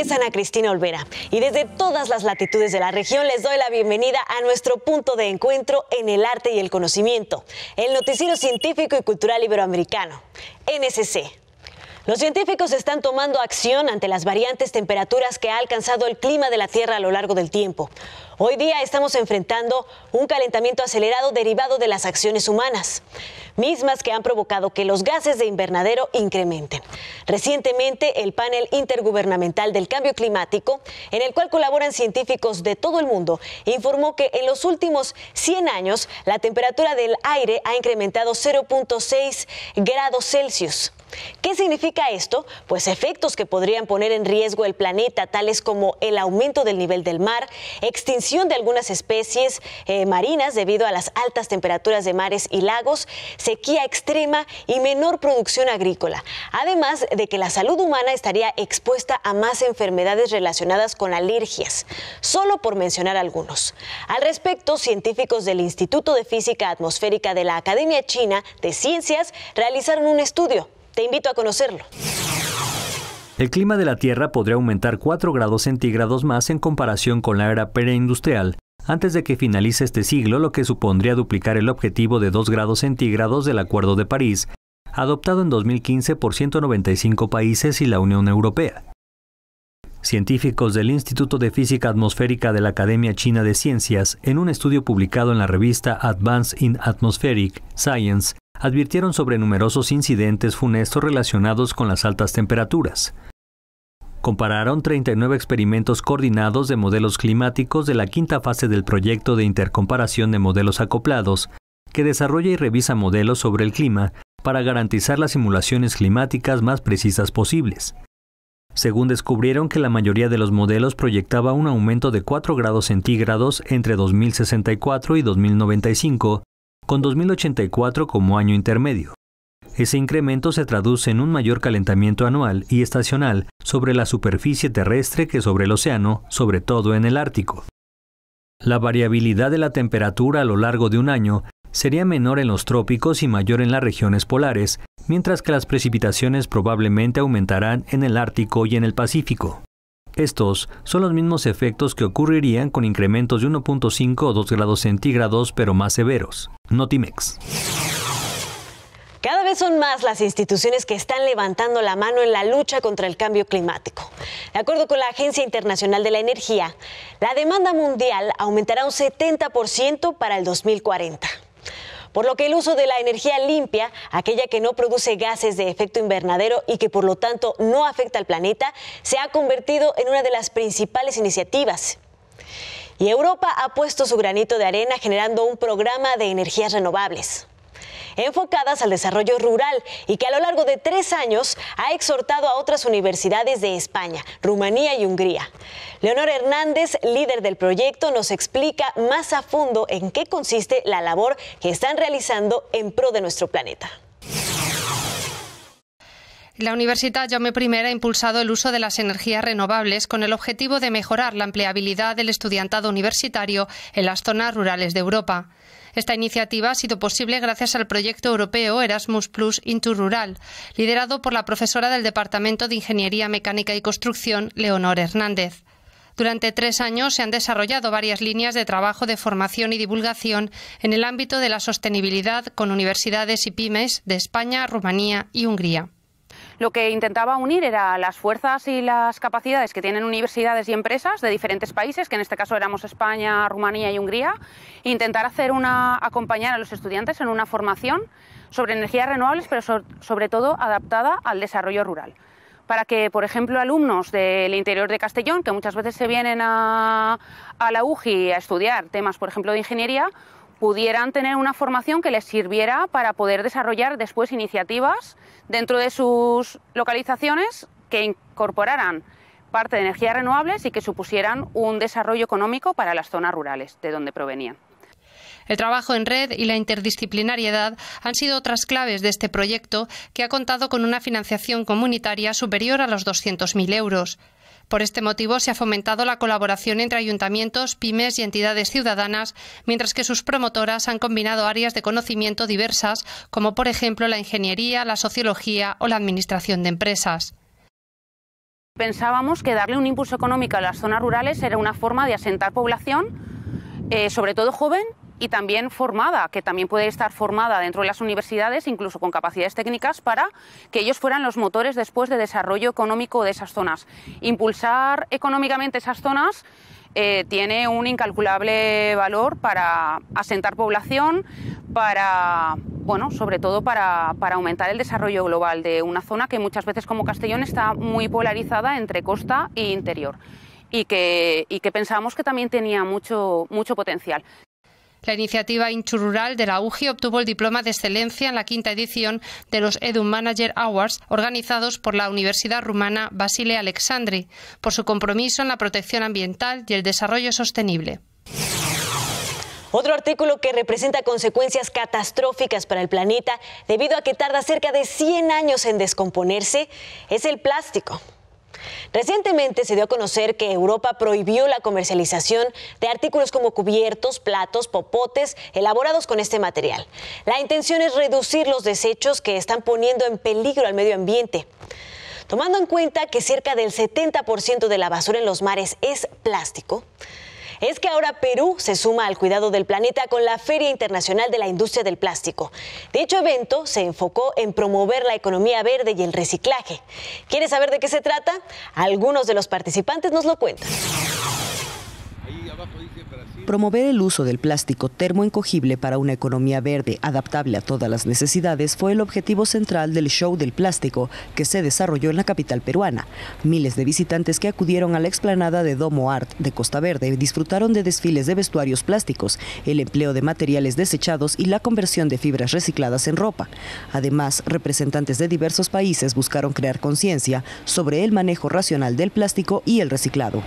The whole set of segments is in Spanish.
es Ana Cristina Olvera y desde todas las latitudes de la región les doy la bienvenida a nuestro punto de encuentro en el arte y el conocimiento, el noticiero científico y cultural iberoamericano, NSC. Los científicos están tomando acción ante las variantes temperaturas que ha alcanzado el clima de la Tierra a lo largo del tiempo. Hoy día estamos enfrentando un calentamiento acelerado derivado de las acciones humanas, mismas que han provocado que los gases de invernadero incrementen. Recientemente, el panel intergubernamental del cambio climático, en el cual colaboran científicos de todo el mundo, informó que en los últimos 100 años la temperatura del aire ha incrementado 0.6 grados Celsius. ¿Qué significa esto? Pues efectos que podrían poner en riesgo el planeta, tales como el aumento del nivel del mar, extinción de algunas especies marinas debido a las altas temperaturas de mares y lagos, sequía extrema y menor producción agrícola. Además de que la salud humana estaría expuesta a más enfermedades relacionadas con alergias, solo por mencionar algunos. Al respecto, científicos del Instituto de Física Atmosférica de la Academia China de Ciencias realizaron un estudio. Te invito a conocerlo. El clima de la Tierra podría aumentar 4 grados centígrados más en comparación con la era preindustrial antes de que finalice este siglo, lo que supondría duplicar el objetivo de 2 grados centígrados del Acuerdo de París, adoptado en 2015 por 195 países y la Unión Europea. Científicos del Instituto de Física Atmosférica de la Academia China de Ciencias, en un estudio publicado en la revista Advances in Atmospheric Science, advirtieron sobre numerosos incidentes funestos relacionados con las altas temperaturas. Compararon 39 experimentos coordinados de modelos climáticos de la quinta fase del proyecto de intercomparación de modelos acoplados, que desarrolla y revisa modelos sobre el clima para garantizar las simulaciones climáticas más precisas posibles. Según descubrieron que la mayoría de los modelos proyectaba un aumento de 4 grados centígrados entre 2064 y 2095, con 2084 como año intermedio. Ese incremento se traduce en un mayor calentamiento anual y estacional sobre la superficie terrestre que sobre el océano, sobre todo en el Ártico. La variabilidad de la temperatura a lo largo de un año sería menor en los trópicos y mayor en las regiones polares, mientras que las precipitaciones probablemente aumentarán en el Ártico y en el Pacífico. Estos son los mismos efectos que ocurrirían con incrementos de 1.5 o 2 grados centígrados, pero más severos. Notimex. Cada vez son más las instituciones que están levantando la mano en la lucha contra el cambio climático. De acuerdo con la Agencia Internacional de la Energía, la demanda mundial aumentará un 70% para el 2040. Por lo que el uso de la energía limpia, aquella que no produce gases de efecto invernadero y que por lo tanto no afecta al planeta, se ha convertido en una de las principales iniciativas. Y Europa ha puesto su granito de arena generando un programa de energías renovables, enfocadas al desarrollo rural y que a lo largo de 3 años ha exhortado a otras universidades de España, Rumanía y Hungría. Leonor Hernández, líder del proyecto, nos explica más a fondo en qué consiste la labor que están realizando en pro de nuestro planeta. La Universitat Jaume I ha impulsado el uso de las energías renovables con el objetivo de mejorar la empleabilidad del estudiantado universitario en las zonas rurales de Europa. Esta iniciativa ha sido posible gracias al proyecto europeo Erasmus Plus Into Rural, liderado por la profesora del Departamento de Ingeniería Mecánica y Construcción, Leonor Hernández. Durante 3 años se han desarrollado varias líneas de trabajo de formación y divulgación en el ámbito de la sostenibilidad con universidades y pymes de España, Rumanía y Hungría. Lo que intentaba unir era las fuerzas y las capacidades que tienen universidades y empresas de diferentes países, que en este caso éramos España, Rumanía y Hungría, e intentar acompañar a los estudiantes en una formación sobre energías renovables, pero sobre todo adaptada al desarrollo rural. Para que, por ejemplo, alumnos del interior de Castellón, que muchas veces se vienen a la UJI a estudiar temas, por ejemplo, de ingeniería, pudieran tener una formación que les sirviera para poder desarrollar después iniciativas dentro de sus localizaciones que incorporaran parte de energías renovables y que supusieran un desarrollo económico para las zonas rurales de donde provenían. El trabajo en red y la interdisciplinariedad han sido otras claves de este proyecto, que ha contado con una financiación comunitaria superior a los 200.000 euros. Por este motivo se ha fomentado la colaboración entre ayuntamientos, pymes y entidades ciudadanas, mientras que sus promotoras han combinado áreas de conocimiento diversas, como por ejemplo la ingeniería, la sociología o la administración de empresas. pensábamos que darle un impulso económico a las zonas rurales era una forma de asentar población, sobre todo joven y también formada, que también puede estar formada dentro de las universidades, incluso con capacidades técnicas, para que ellos fueran los motores después de desarrollo económico de esas zonas. Impulsar económicamente esas zonas tiene un incalculable valor para asentar población, para, bueno, sobre todo para aumentar el desarrollo global de una zona que muchas veces, como Castellón, está muy polarizada entre costa e interior y que pensábamos que también tenía mucho potencial. La iniciativa Inchu Rural de la UGI obtuvo el diploma de excelencia en la 5ª edición de los Edu Manager Awards organizados por la Universidad Rumana Vasile Alexandri por su compromiso en la protección ambiental y el desarrollo sostenible. Otro artículo que representa consecuencias catastróficas para el planeta debido a que tarda cerca de 100 años en descomponerse es el plástico. Recientemente se dio a conocer que Europa prohibió la comercialización de artículos como cubiertos, platos, popotes elaborados con este material. La intención es reducir los desechos que están poniendo en peligro al medio ambiente. Tomando en cuenta que cerca del 70% de la basura en los mares es plástico, es que ahora Perú se suma al cuidado del planeta con la Feria Internacional de la Industria del Plástico. Dicho evento se enfocó en promover la economía verde y el reciclaje. ¿Quieres saber de qué se trata? Algunos de los participantes nos lo cuentan. Promover el uso del plástico termoencogible para una economía verde adaptable a todas las necesidades fue el objetivo central del Show del Plástico que se desarrolló en la capital peruana. Miles de visitantes que acudieron a la explanada de Domo Art de Costa Verde disfrutaron de desfiles de vestuarios plásticos, el empleo de materiales desechados y la conversión de fibras recicladas en ropa. Además, representantes de diversos países buscaron crear conciencia sobre el manejo racional del plástico y el reciclado.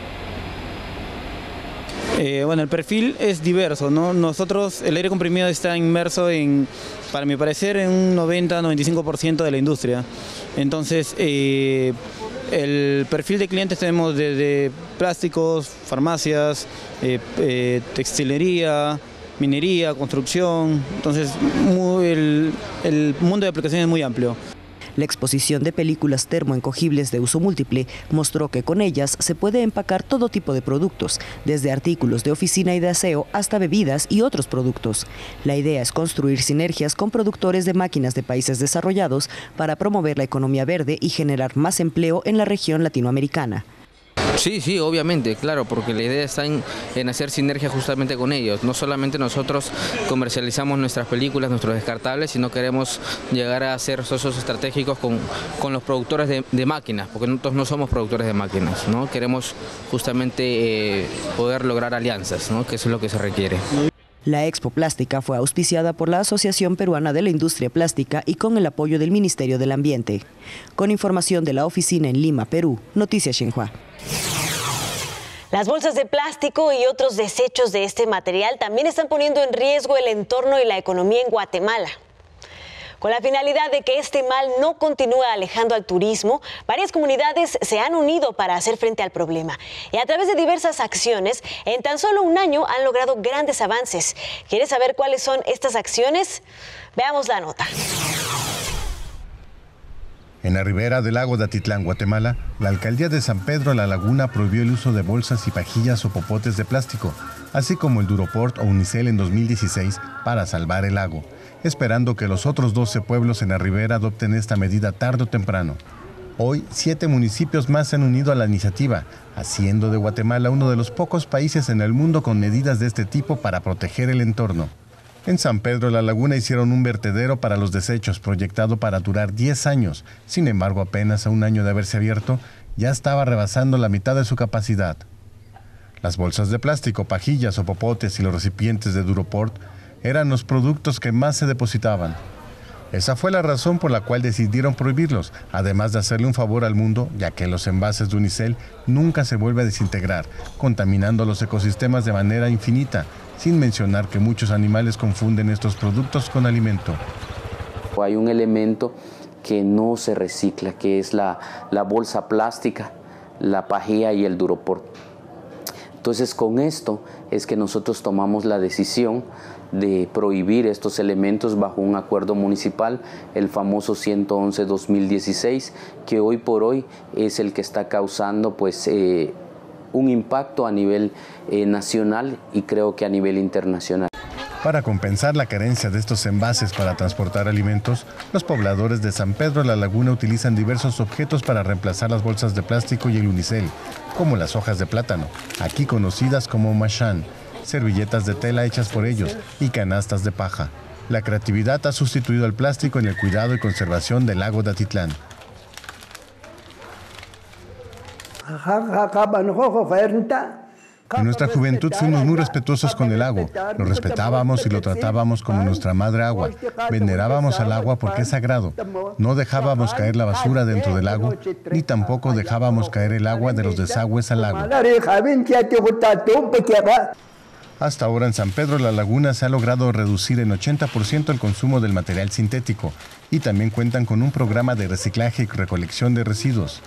Bueno, el perfil es diverso, ¿no? Nosotros, el aire comprimido está inmerso en, para mi parecer, en un 90-95% de la industria. Entonces, el perfil de clientes tenemos desde plásticos, farmacias, textilería, minería, construcción. Entonces, el mundo de aplicaciones es muy amplio. La exposición de películas termoencogibles de uso múltiple mostró que con ellas se puede empacar todo tipo de productos, desde artículos de oficina y de aseo hasta bebidas y otros productos. La idea es construir sinergias con productores de máquinas de países desarrollados para promover la economía verde y generar más empleo en la región latinoamericana. Sí, obviamente, claro, porque la idea está en hacer sinergia justamente con ellos. No solamente nosotros comercializamos nuestras películas, nuestros descartables, sino queremos llegar a ser socios estratégicos con los productores de máquinas, porque nosotros no somos productores de máquinas, ¿no? Queremos justamente poder lograr alianzas, ¿no? Que eso es lo que se requiere. La Expo Plástica fue auspiciada por la Asociación Peruana de la Industria Plástica y con el apoyo del Ministerio del Ambiente. Con información de la oficina en Lima, Perú, Noticias Xinhua. Las bolsas de plástico y otros desechos de este material también están poniendo en riesgo el entorno y la economía en Guatemala. Con la finalidad de que este mal no continúe alejando al turismo, varias comunidades se han unido para hacer frente al problema. Y a través de diversas acciones, en tan solo un año han logrado grandes avances. ¿Quieres saber cuáles son estas acciones? Veamos la nota. En la ribera del lago de Atitlán, Guatemala, la alcaldía de San Pedro La Laguna prohibió el uso de bolsas y pajillas o popotes de plástico, así como el Duroport o Unicel en 2016 para salvar el lago, esperando que los otros 12 pueblos en la ribera adopten esta medida tarde o temprano. Hoy, 7 municipios más se han unido a la iniciativa, haciendo de Guatemala uno de los pocos países en el mundo con medidas de este tipo para proteger el entorno. En San Pedro La Laguna hicieron un vertedero para los desechos proyectado para durar 10 años. Sin embargo, apenas a un año de haberse abierto, ya estaba rebasando la mitad de su capacidad. Las bolsas de plástico, pajillas o popotes y los recipientes de Duroport eran los productos que más se depositaban. Esa fue la razón por la cual decidieron prohibirlos, además de hacerle un favor al mundo, ya que los envases de Unicel nunca se vuelven a desintegrar, contaminando los ecosistemas de manera infinita, sin mencionar que muchos animales confunden estos productos con alimento. Hay un elemento que no se recicla, que es la bolsa plástica, la pajilla y el Duroport. Entonces con esto es que nosotros tomamos la decisión de prohibir estos elementos bajo un acuerdo municipal, el famoso 111-2016, que hoy por hoy es el que está causando pues un impacto a nivel nacional y creo que a nivel internacional. Para compensar la carencia de estos envases para transportar alimentos, los pobladores de San Pedro La Laguna utilizan diversos objetos para reemplazar las bolsas de plástico y el unicel, como las hojas de plátano, aquí conocidas como mashán, servilletas de tela hechas por ellos y canastas de paja. La creatividad ha sustituido al plástico en el cuidado y conservación del lago de Atitlán. En nuestra juventud fuimos muy respetuosos con el lago, lo respetábamos y lo tratábamos como nuestra madre agua, venerábamos al agua porque es sagrado, no dejábamos caer la basura dentro del lago, ni tampoco dejábamos caer el agua de los desagües al lago. Hasta ahora en San Pedro La Laguna se ha logrado reducir en 80% el consumo del material sintético y también cuentan con un programa de reciclaje y recolección de residuos.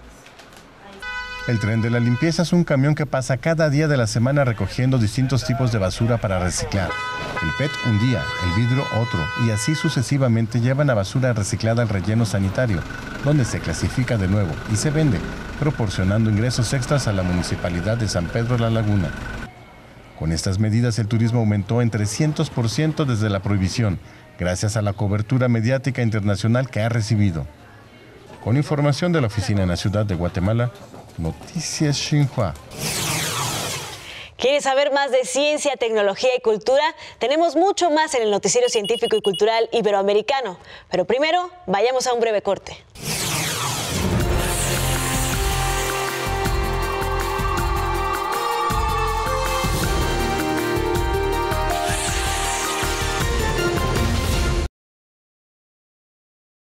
El tren de la limpieza es un camión que pasa cada día de la semana recogiendo distintos tipos de basura para reciclar. El PET un día, el vidrio otro, y así sucesivamente llevan la basura reciclada al relleno sanitario, donde se clasifica de nuevo y se vende, proporcionando ingresos extras a la Municipalidad de San Pedro La Laguna. Con estas medidas el turismo aumentó en 300% desde la prohibición, gracias a la cobertura mediática internacional que ha recibido. Con información de la oficina en la ciudad de Guatemala, Noticias Xinhua. ¿Quieres saber más de ciencia, tecnología y cultura? Tenemos mucho más en el Noticiero Científico y Cultural Iberoamericano. Pero primero, vayamos a un breve corte.